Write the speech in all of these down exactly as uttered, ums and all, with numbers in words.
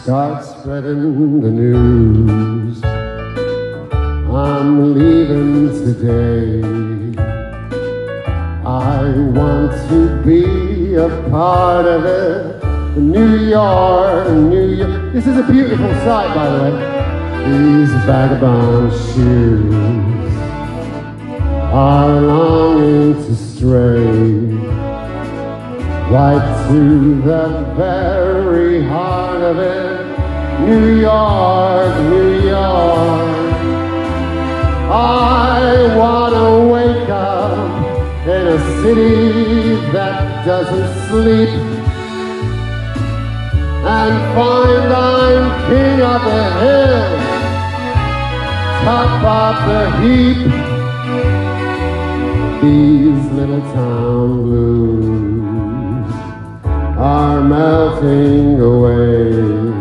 start spreading the news. I'm leaving today. I want to be a part of it. New York, New York. This is a beautiful sight, by the way. These vagabond shoes are longing to stray right to the very heart of it. New York, New York. I want to wake up in a city that doesn't sleep and find I'm king of the hill, top of the heap. These little town blues are melting away.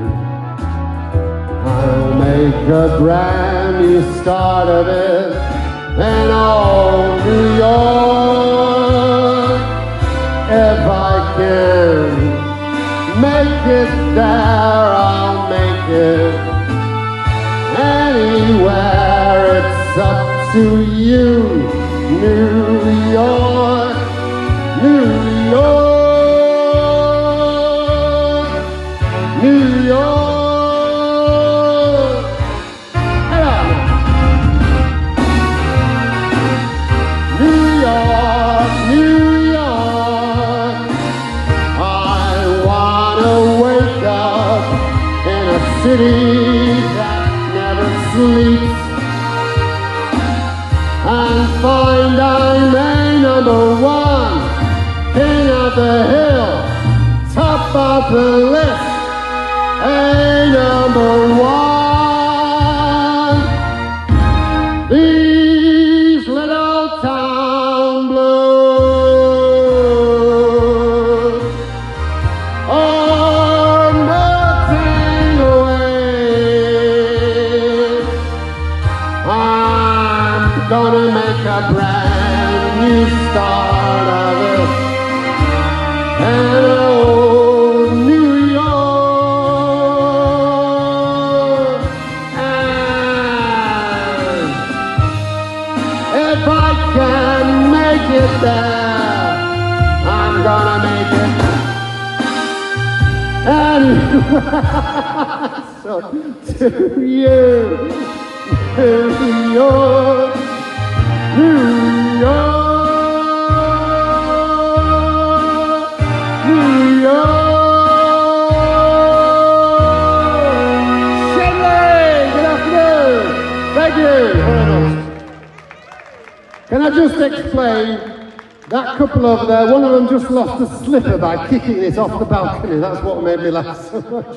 I'll make a brand new start of it in old New York. If I can make it there, I'll make it anywhere. It's up to you. New York, New York, New York. Hello. New York, New York. I wanna wake up in a city that never sleeps and find I'm a number one, king of the hill, top of the list, a number one. These little town blues are melting away. I'm gonna make a brand new start of it in old New York. And if I can make it there, I'm gonna make it anywhere. So to you, New York, New York, New York. Shenley, good afternoon. Thank you very much. Can I just explain that couple over there? One of them just lost a slipper by kicking it off the balcony. That's what made me laugh so much.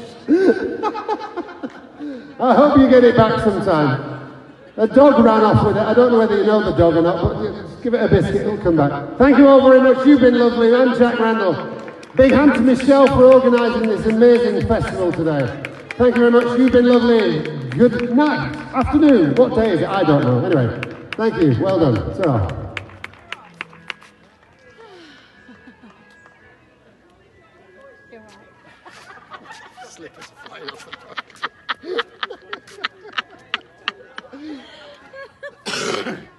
I hope you get it back sometime. A dog ran off with it. I don't know whether you know the dog or not, but just give it a biscuit, it'll come back. Thank you all very much. You've been lovely. I'm Jack Randle. Big hand to Michelle for organising this amazing festival today. Thank you very much. You've been lovely. Good night. Afternoon. What day is it? I don't know. Anyway, thank you. Well done. Ta-ra. Slippers flying off the boat.